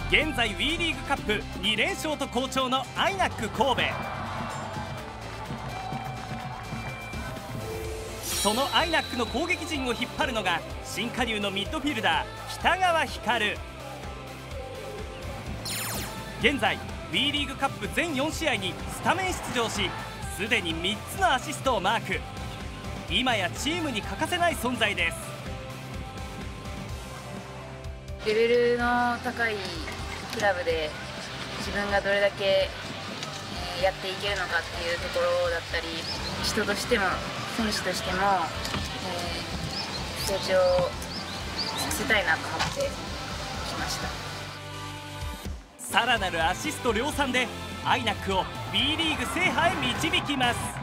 現在 WE リーグカップ2連勝と好調のアイナック神戸。そのアイナックの攻撃陣を引っ張るのが新加入のミッドフィルダー北川光。現在 WE リーグカップ全4試合にスタメン出場し、すでに3つのアシストをマーク。今やチームに欠かせない存在です。 レベルの高いクラブで自分がどれだけやっていけるのかっていうところだったり、人としても選手としても成長させたいなと思ってきました。 さらなるアシスト量産でアイナックを WE リーグ制覇へ導きます。